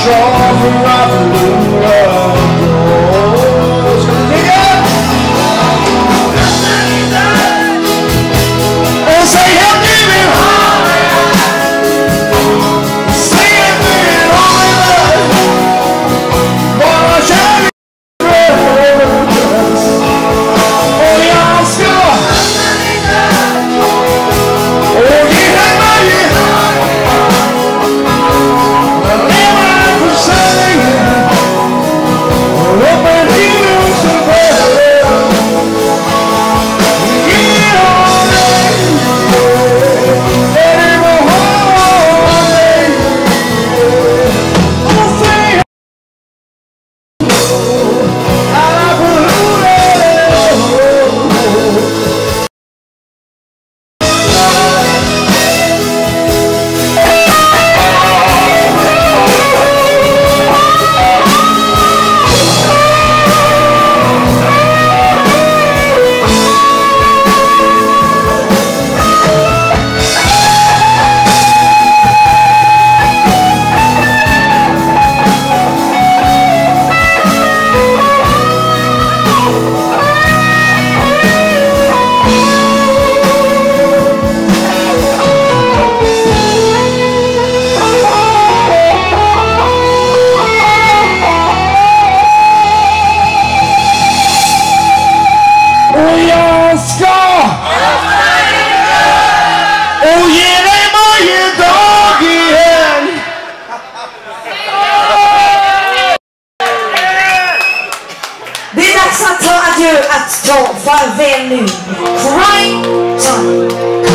Att ta farväl nu. Cry time.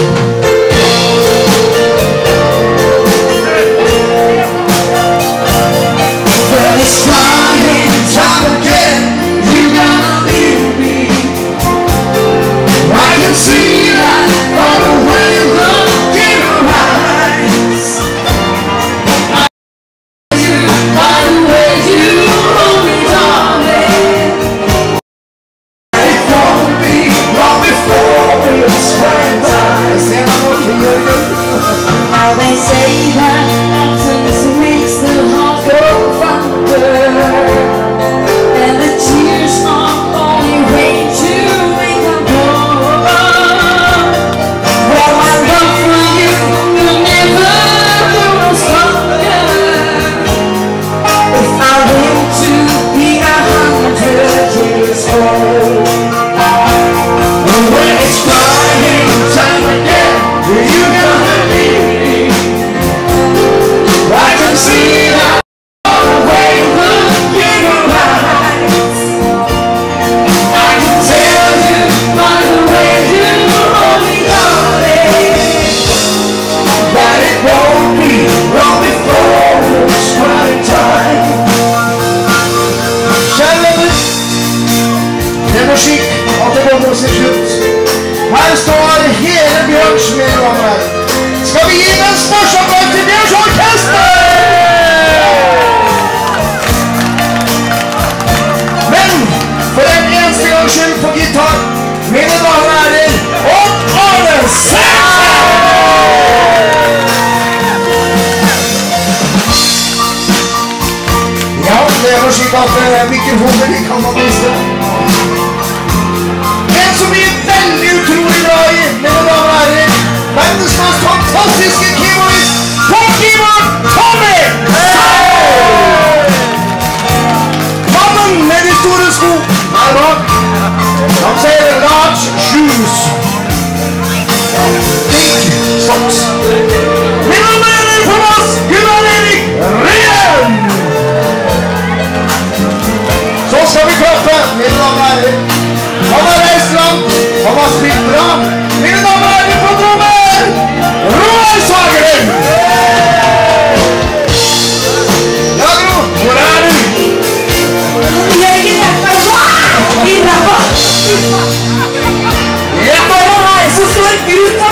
Well, it's crying time again. You gotta leave me. I can see that all the way you look in your eyes. By the way you hold me, darling. Now they say that absence makes the heart go thunder, and the tears are only way to make them grow. Well, my love for you will never grow stronger if I live to be 100 years old. When it's crying time again, you gotta leave me. I can see that all the way you look in your eyes. I can tell you by the way you hold me, darling, that it won't be long before it's crying time. Kjære, det er musikk at det går mot sitt slutt. Her står hele Bjørns medlemmer. Skal vi gi den største applaus til Bjørns orkester? Men for en eneste gang skyld på gitar, mine damer og herrer, og Arne Skei! Ja, det er slik at mikrofoner de kan man miste. En som vi er veldig utrolig glad i, mine damer og herrer, verdens mest fantastiske keyboardist på keyboard, Tommy! Mannen med de store sko her bak, han sier large shoes. Big socks. Mine damer og herrer, på oss, Gunnar Erik Ryen! Så skal vi klappe, mine damer og herrer. Han har reist langt, han har spilt bra. Mine damer og herrer, på trommer, Rollebyte! Ja, Gro, hvor er du? Jeg er i rappa. Ja, bare her, så står Gud